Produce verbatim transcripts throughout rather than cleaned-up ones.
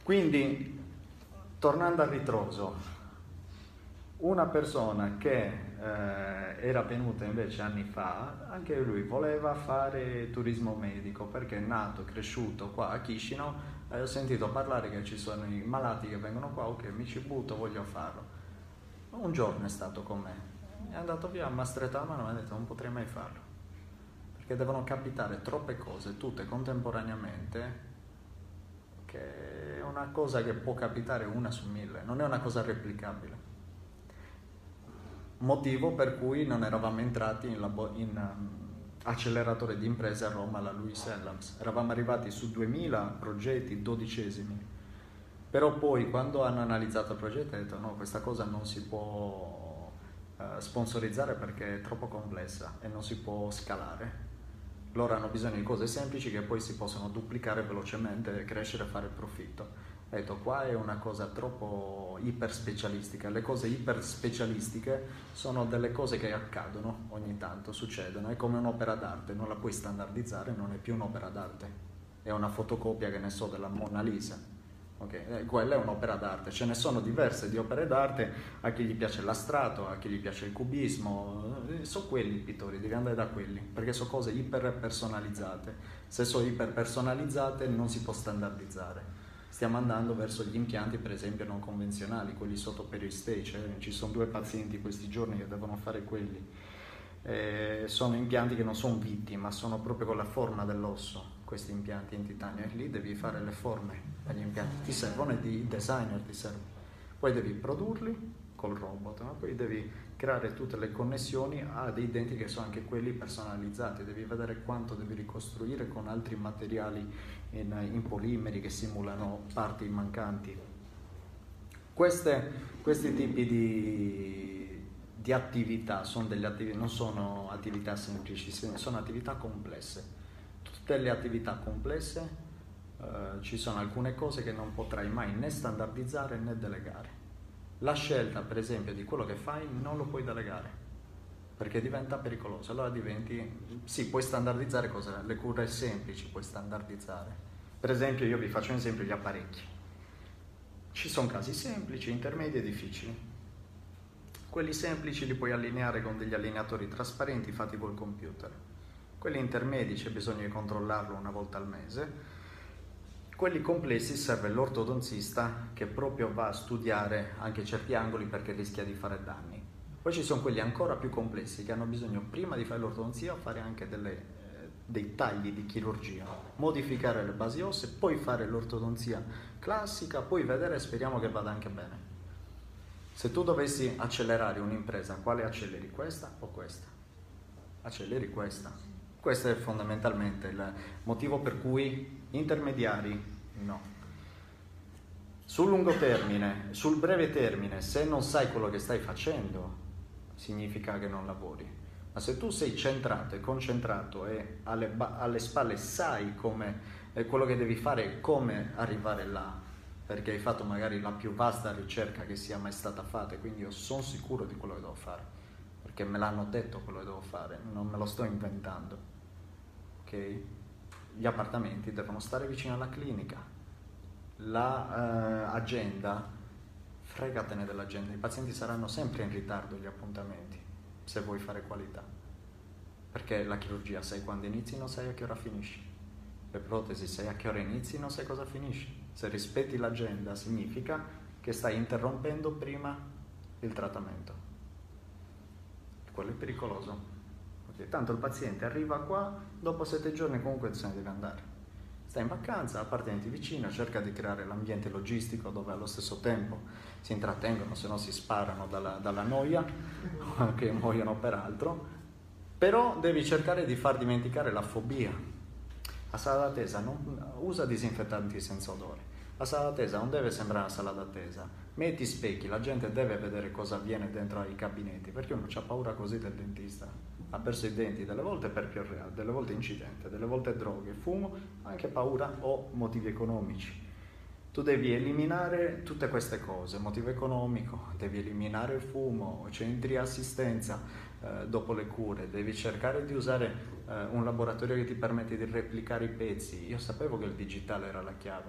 Quindi, tornando a ritroso, una persona che eh, era venuta invece anni fa, anche lui voleva fare turismo medico perché è nato, cresciuto qua a Chisinau e ho sentito parlare che ci sono i malati che vengono qua, ok, mi ci butto, voglio farlo. Un giorno è stato con me, è andato via, mi ha stretto la mano e mi ha detto non potrei mai farlo, perché devono capitare troppe cose, tutte contemporaneamente, che è una cosa che può capitare una su mille, non è una cosa replicabile. Motivo per cui non eravamo entrati in, labo- in um, acceleratore di imprese a Roma, alla Lewis Adams. Eravamo arrivati su duemila progetti, dodicesimi. Però poi quando hanno analizzato il progetto hanno detto no, questa cosa non si può uh, sponsorizzare perché è troppo complessa e non si può scalare. Loro hanno bisogno di cose semplici che poi si possono duplicare velocemente, crescere e fare profitto. Ho detto qua è una cosa troppo iper specialistica. Le cose iper specialistiche sono delle cose che accadono ogni tanto, succedono, è come un'opera d'arte, non la puoi standardizzare, non è più un'opera d'arte, è una fotocopia, che ne so, della Mona Lisa. Okay? Eh, quella è un'opera d'arte, ce ne sono diverse di opere d'arte, a chi gli piace l'astrato, a chi gli piace il cubismo, eh, sono quelli i pittori, devi andare da quelli, perché sono cose iper personalizzate. Se sono iper personalizzate non si può standardizzare. Stiamo andando verso gli impianti per esempio non convenzionali, quelli sotto peristage, eh. Ci sono due pazienti questi giorni che devono fare quelli. Eh, sono impianti che non sono vitti, ma sono proprio con la forma dell'osso, questi impianti in titanio, e lì devi fare le forme agli impianti, ti servono e i designer ti servono. Poi devi produrli col robot, ma poi devi creare tutte le connessioni a dei denti che sono anche quelli personalizzati, devi vedere quanto devi ricostruire con altri materiali in, in polimeri che simulano parti mancanti. Queste, questi tipi di, di attività sono delle attività, non sono attività semplici, sono attività complesse. Tutte le attività complesse eh, ci sono alcune cose che non potrai mai né standardizzare né delegare. La scelta, per esempio, di quello che fai non lo puoi delegare, perché diventa pericoloso. Allora diventi, sì, puoi standardizzare cose, le cure semplici puoi standardizzare. Per esempio, io vi faccio un esempio, gli apparecchi. Ci sono casi semplici, intermedi e difficili. Quelli semplici li puoi allineare con degli allineatori trasparenti fatti col computer. Quelli intermedi c'è bisogno di controllarlo una volta al mese. Quelli complessi serve l'ortodontista che proprio va a studiare anche certi angoli perché rischia di fare danni. Poi ci sono quelli ancora più complessi che hanno bisogno prima di fare l'ortodonzia fare anche delle, eh, dei tagli di chirurgia, modificare le basi ossee, poi fare l'ortodonzia classica, poi vedere e speriamo che vada anche bene. Se tu dovessi accelerare un'impresa, quale acceleri? Questa o questa? Acceleri questa. Questo è fondamentalmente il motivo per cui intermediari no. Sul lungo termine, sul breve termine, se non sai quello che stai facendo, significa che non lavori. Ma se tu sei centrato e concentrato e alle, ba- alle spalle sai come, eh, quello che devi fare e come arrivare là, perché hai fatto magari la più vasta ricerca che sia mai stata fatta, quindi io sono sicuro di quello che devo fare, perché me l'hanno detto quello che devo fare, non me lo sto inventando, ok? Gli appartamenti devono stare vicino alla clinica, la eh, agenda, fregatene dell'agenda, i pazienti saranno sempre in ritardo gli appuntamenti, se vuoi fare qualità, perché la chirurgia sai quando inizi, non sai a che ora finisci, le protesi sai a che ora inizi, non sai cosa finisci. Se rispetti l'agenda significa che stai interrompendo prima il trattamento. Quello è pericoloso. Okay. Tanto il paziente arriva qua, dopo sette giorni comunque se ne deve andare. Stai in vacanza, appartienti vicino, cerca di creare l'ambiente logistico dove allo stesso tempo si intrattengono, se no si sparano dalla, dalla noia, che muoiono per altro, però devi cercare di far dimenticare la fobia. La sala d'attesa non usa disinfettanti senza odore. La sala d'attesa non deve sembrare una sala d'attesa. Metti specchi, la gente deve vedere cosa avviene dentro ai gabinetti, perché uno ha paura così del dentista. Ha perso i denti delle volte per piorrea, delle volte incidente, delle volte droghe, fumo, anche paura o motivi economici. Tu devi eliminare tutte queste cose, motivo economico, devi eliminare il fumo, centri assistenza eh, dopo le cure, devi cercare di usare eh, un laboratorio che ti permette di replicare i pezzi. Io sapevo che il digitale era la chiave,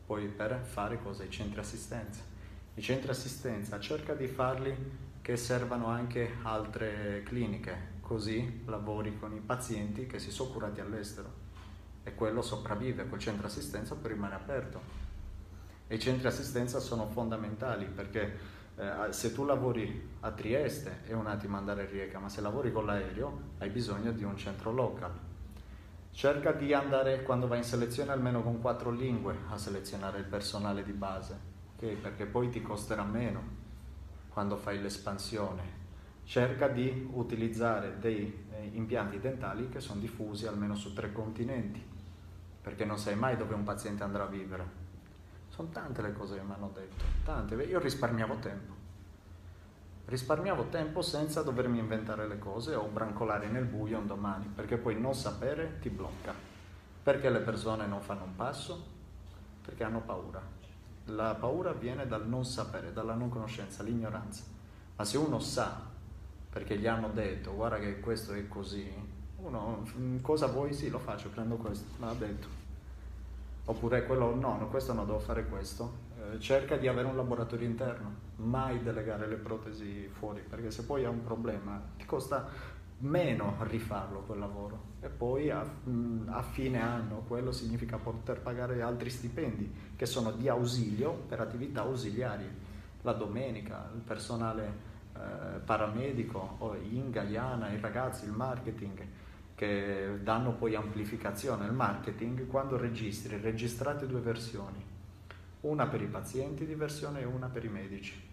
Poi per fare cosa? I centri assistenza. I centri assistenza cerca di farli che servano anche altre cliniche, così lavori con i pazienti che si sono curati all'estero e quello sopravvive, quel centro assistenza poi rimane aperto. E i centri assistenza sono fondamentali perché eh, se tu lavori a Trieste è un attimo andare a Rijeka, ma se lavori con l'aereo hai bisogno di un centro local. Cerca di andare, quando vai in selezione, almeno con quattro lingue a selezionare il personale di base, okay? Perché poi ti costerà meno quando fai l'espansione. Cerca di utilizzare dei eh, impianti dentali che sono diffusi almeno su tre continenti, perché non sai mai dove un paziente andrà a vivere. Sono tante le cose che mi hanno detto, tante. Io risparmiavo tempo. Risparmiavo tempo senza dovermi inventare le cose o brancolare nel buio un domani, perché poi non sapere ti blocca. Perché le persone non fanno un passo? Perché hanno paura. La paura viene dal non sapere, dalla non conoscenza, l'ignoranza. Ma se uno sa, perché gli hanno detto, guarda che questo è così, uno, cosa vuoi? Sì, lo faccio, prendo questo, me l'ha detto. Oppure quello, no, no, questo non devo fare questo. Eh, cerca di avere un laboratorio interno, mai delegare le protesi fuori, perché se poi hai un problema ti costa meno rifarlo quel lavoro. E poi a, a fine anno quello significa poter pagare altri stipendi che sono di ausilio per attività ausiliarie. La domenica, il personale eh, paramedico, o in Guyana, i ragazzi, il marketing, che danno poi amplificazione al marketing. Quando registri, registrate due versioni, una per i pazienti di versione e una per i medici.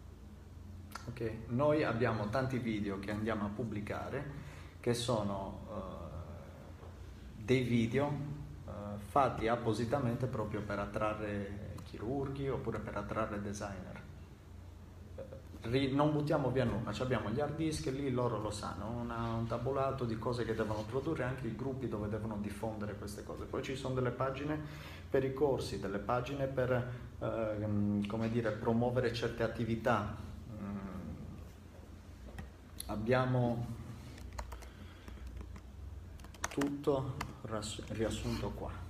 Okay. Noi abbiamo tanti video che andiamo a pubblicare che sono uh, dei video uh, fatti appositamente proprio per attrarre chirurghi oppure per attrarre designer. Non buttiamo via nulla, abbiamo gli hard disk, lì loro lo sanno, una, un tabulato di cose che devono produrre, anche i gruppi dove devono diffondere queste cose. Poi ci sono delle pagine per i corsi, delle pagine per eh, come dire, promuovere certe attività. Mm. Abbiamo tutto riassunto qua.